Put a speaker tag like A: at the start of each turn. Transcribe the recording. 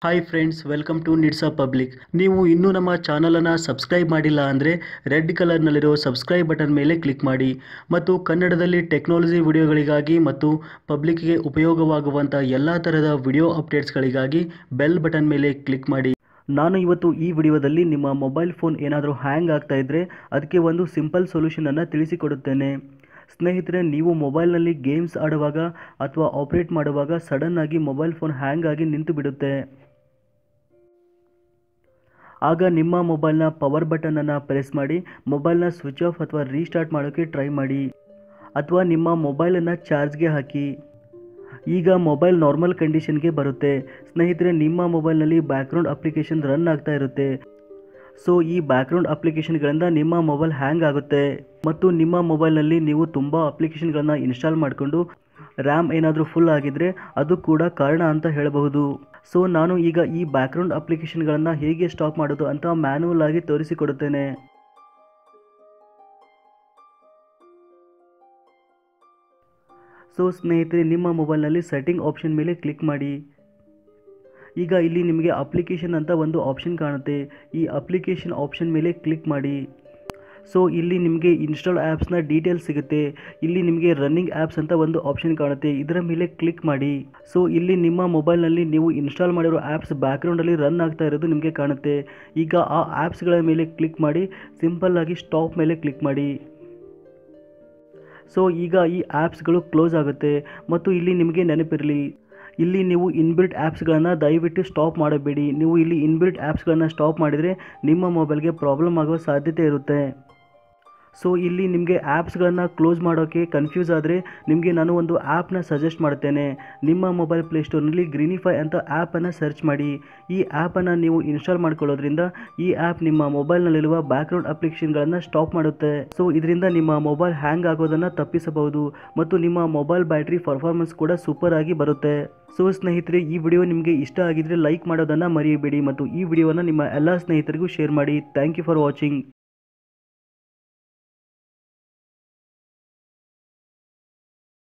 A: Hi friends, welcome to ನಿಡ್ಸಾ public. ನೀವು ಇನ್ನೂ ನಮ್ಮ ಚಾನಲನ್ನು ಸಬ್ಸ್ಕ್ರೈಬ್ ಮಾಡಿಲ್ಲ ಅಂದರೆ ರೆಡ್ ಕಲರ್ನಲ್ಲಿರೋ ಸಬ್ಸ್ಕ್ರೈಬ್ ಬಟನ್ ಮೇಲೆ ಕ್ಲಿಕ್ ಮಾಡಿ ಮತ್ತು ಕನ್ನಡದಲ್ಲಿ ಟೆಕ್ನಾಲಜಿ ವಿಡಿಯೋಗಳಿಗಾಗಿ ಮತ್ತು ಪಬ್ಲಿಕ್ಗೆ ಉಪಯೋಗವಾಗುವಂಥ ಎಲ್ಲ ಥರದ ವಿಡಿಯೋ ಅಪ್ಡೇಟ್ಸ್ಗಳಿಗಾಗಿ ಬೆಲ್ ಬಟನ್ ಮೇಲೆ ಕ್ಲಿಕ್ ಮಾಡಿ. ನಾನು ಇವತ್ತು ಈ ವಿಡಿಯೋದಲ್ಲಿ ನಿಮ್ಮ ಮೊಬೈಲ್ ಫೋನ್ ಏನಾದರೂ ಹ್ಯಾಂಗ್ ಆಗ್ತಾ ಇದ್ದರೆ ಅದಕ್ಕೆ ಒಂದು ಸಿಂಪಲ್ ಸೊಲ್ಯೂಷನನ್ನು ತಿಳಿಸಿಕೊಡುತ್ತೇನೆ. ಸ್ನೇಹಿತರೆ, ನೀವು ಮೊಬೈಲ್ನಲ್ಲಿ ಗೇಮ್ಸ್ ಆಡುವಾಗ ಅಥವಾ ಆಪರೇಟ್ ಮಾಡುವಾಗ ಸಡನ್ನಾಗಿ ಮೊಬೈಲ್ ಫೋನ್ ಹ್ಯಾಂಗ್ ಆಗಿ ನಿಂತು ಬಿಡುತ್ತೆ. ಆಗ ನಿಮ್ಮ ಮೊಬೈಲ್ನ ಪವರ್ ಬಟನನ್ನು ಪ್ರೆಸ್ ಮಾಡಿ ಮೊಬೈಲ್ನ ಸ್ವಿಚ್ ಆಫ್ ಅಥವಾ ರೀಸ್ಟಾರ್ಟ್ ಮಾಡೋಕ್ಕೆ ಟ್ರೈ ಮಾಡಿ, ಅಥವಾ ನಿಮ್ಮ ಮೊಬೈಲನ್ನು ಚಾರ್ಜ್ಗೆ ಹಾಕಿ. ಈಗ ಮೊಬೈಲ್ ನಾರ್ಮಲ್ ಕಂಡೀಷನ್ಗೆ ಬರುತ್ತೆ. ಸ್ನೇಹಿತರೆ, ನಿಮ್ಮ ಮೊಬೈಲ್ನಲ್ಲಿ ಬ್ಯಾಕ್ಗ್ರೌಂಡ್ ಅಪ್ಲಿಕೇಶನ್ ರನ್ ಆಗ್ತಾ ಇರುತ್ತೆ. ಸೊ ಈ ಬ್ಯಾಕ್ಗ್ರೌಂಡ್ ಅಪ್ಲಿಕೇಶನ್ಗಳಿಂದ ನಿಮ್ಮ ಮೊಬೈಲ್ ಹ್ಯಾಂಗ್ ಆಗುತ್ತೆ ಮತ್ತು ನಿಮ್ಮ ಮೊಬೈಲ್ನಲ್ಲಿ ನೀವು ತುಂಬ ಅಪ್ಲಿಕೇಶನ್ಗಳನ್ನು ಇನ್ಸ್ಟಾಲ್ ಮಾಡಿಕೊಂಡು ರ್ಯಾಮ್ ಏನಾದರೂ ಫುಲ್ ಆಗಿದ್ದರೆ ಅದು ಕೂಡ ಕಾರಣ ಅಂತ ಹೇಳಬಹುದು. ಸೊ ನಾನು ಈಗ ಈ ಬ್ಯಾಕ್ಗ್ರೌಂಡ್ ಅಪ್ಲಿಕೇಶನ್ಗಳನ್ನು ಹೇಗೆ ಸ್ಟಾಪ್ ಮಾಡೋದು ಅಂತ ಮ್ಯಾನ್ಯುವಲ್ ಆಗಿ ತೋರಿಸಿಕೊಡುತ್ತೇನೆ. ಸೊ ಸ್ನೇಹಿತರೆ, ನಿಮ್ಮ ಮೊಬೈಲ್ನಲ್ಲಿ ಸೆಟ್ಟಿಂಗ್ ಆಪ್ಷನ್ ಮೇಲೆ ಕ್ಲಿಕ್ ಮಾಡಿ. ಈಗ ಇಲ್ಲಿ ನಿಮಗೆ ಅಪ್ಲಿಕೇಶನ್ ಅಂತ ಒಂದು ಆಪ್ಷನ್ ಕಾಣುತ್ತೆ. ಈ ಅಪ್ಲಿಕೇಶನ್ ಆಪ್ಷನ್ ಮೇಲೆ ಕ್ಲಿಕ್ ಮಾಡಿ. ಸೊ ಇಲ್ಲಿ ನಿಮಗೆ ಇನ್ಸ್ಟಾಲ್ ಆ್ಯಪ್ಸ್ನ ಡೀಟೇಲ್ಸ್ ಸಿಗುತ್ತೆ. ಇಲ್ಲಿ ನಿಮಗೆ ರನ್ನಿಂಗ್ ಆ್ಯಪ್ಸ್ ಅಂತ ಒಂದು ಆಪ್ಷನ್ ಕಾಣುತ್ತೆ, ಇದರ ಮೇಲೆ ಕ್ಲಿಕ್ ಮಾಡಿ. ಸೊ ಇಲ್ಲಿ ನಿಮ್ಮ ಮೊಬೈಲ್ನಲ್ಲಿ ನೀವು ಇನ್ಸ್ಟಾಲ್ ಮಾಡಿರೋ ಆ್ಯಪ್ಸ್ ಬ್ಯಾಕ್ಗ್ರೌಂಡಲ್ಲಿ ರನ್ ಆಗ್ತಾ ಇರೋದು ನಿಮಗೆ ಕಾಣುತ್ತೆ. ಈಗ ಆ ಆ್ಯಪ್ಸ್ಗಳ ಮೇಲೆ ಕ್ಲಿಕ್ ಮಾಡಿ ಸಿಂಪಲ್ಲಾಗಿ ಸ್ಟಾಪ್ ಮೇಲೆ ಕ್ಲಿಕ್ ಮಾಡಿ. ಸೊ ಈಗ ಈ ಆ್ಯಪ್ಸ್ಗಳು ಕ್ಲೋಸ್ ಆಗುತ್ತೆ. ಮತ್ತು ಇಲ್ಲಿ ನಿಮಗೆ ನೆನಪಿರಲಿ, ಇಲ್ಲಿ ನೀವು ಇನ್ಬಿಲ್ಟ್ ಆ್ಯಪ್ಸ್ಗಳನ್ನು ದಯವಿಟ್ಟು ಸ್ಟಾಪ್ ಮಾಡಬೇಡಿ. ನೀವು ಇಲ್ಲಿ ಇನ್ಬಿಲ್ಟ್ ಆ್ಯಪ್ಸ್ಗಳನ್ನು ಸ್ಟಾಪ್ ಮಾಡಿದರೆ ನಿಮ್ಮ ಮೊಬೈಲ್ಗೆ ಪ್ರಾಬ್ಲಮ್ ಆಗುವ ಸಾಧ್ಯತೆ ಇರುತ್ತೆ. ಸೊ ಇಲ್ಲಿ ನಿಮಗೆ ಆ್ಯಪ್ಸ್ಗಳನ್ನು ಕ್ಲೋಸ್ ಮಾಡೋಕ್ಕೆ ಕನ್ಫ್ಯೂಸ್ ಆದರೆ ನಿಮಗೆ ನಾನು ಒಂದು ಆ್ಯಪ್ನ ಸಜೆಸ್ಟ್ ಮಾಡ್ತೇನೆ. ನಿಮ್ಮ ಮೊಬೈಲ್ ಪ್ಲೇಸ್ಟೋರ್ನಲ್ಲಿ ಗ್ರೀನಿಫೈ ಅಂತ ಆ್ಯಪನ್ನು ಸರ್ಚ್ ಮಾಡಿ. ಈ ಆ್ಯಪನ್ನು ನೀವು ಇನ್ಸ್ಟಾಲ್ ಮಾಡ್ಕೊಳ್ಳೋದ್ರಿಂದ ಈ ಆ್ಯಪ್ ನಿಮ್ಮ ಮೊಬೈಲ್ನಲ್ಲಿರುವ ಬ್ಯಾಕ್ಗ್ರೌಂಡ್ ಅಪ್ಲಿಕೇಶನ್ಗಳನ್ನು ಸ್ಟಾಪ್ ಮಾಡುತ್ತೆ. ಸೊ ಇದರಿಂದ ನಿಮ್ಮ ಮೊಬೈಲ್ ಹ್ಯಾಂಗ್ ಆಗೋದನ್ನು ತಪ್ಪಿಸಬಹುದು ಮತ್ತು ನಿಮ್ಮ ಮೊಬೈಲ್ ಬ್ಯಾಟ್ರಿ ಪರ್ಫಾರ್ಮೆನ್ಸ್ ಕೂಡ ಸೂಪರ್ ಆಗಿ ಬರುತ್ತೆ. ಸೊ ಸ್ನೇಹಿತರೆ, ಈ ವಿಡಿಯೋ ನಿಮಗೆ ಇಷ್ಟ ಆಗಿದ್ರೆ ಲೈಕ್ ಮಾಡೋದನ್ನು ಮರೆಯಬೇಡಿ ಮತ್ತು ಈ ವಿಡಿಯೋವನ್ನು ನಿಮ್ಮ ಎಲ್ಲ ಸ್ನೇಹಿತರಿಗೂ ಶೇರ್ ಮಾಡಿ. Thank you for watching.